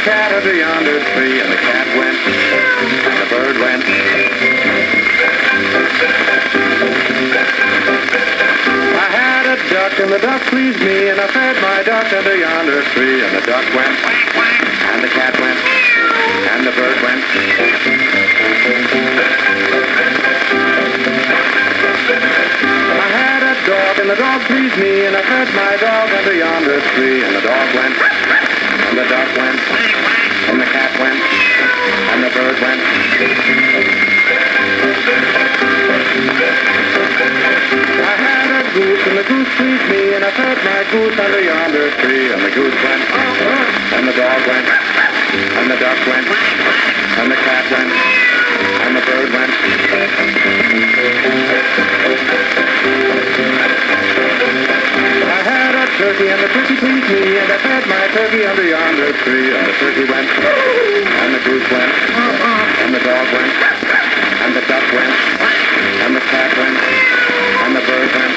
cat under yonder tree, and the cat went, and the bird went. I had a duck, and the duck pleased me, and I fed my duck under yonder tree, and the duck went, and the cat went, and the bird went. I had a dog, and the dog pleased me, and I fed my dog under yonder tree, and the dog went, and the duck went, and the cat went, and the bird went. I had a goose, and the goose pleased me, and I fed my goose under yonder tree, and the goose went, and the dog went, and the duck went, and the cat went, and the bird went. I had a turkey, and the turkey pleased me, and I fed my turkey under yonder tree, and the turkey went, and the goose went, and the dog went, and the duck went, and the cat went, and the bird went.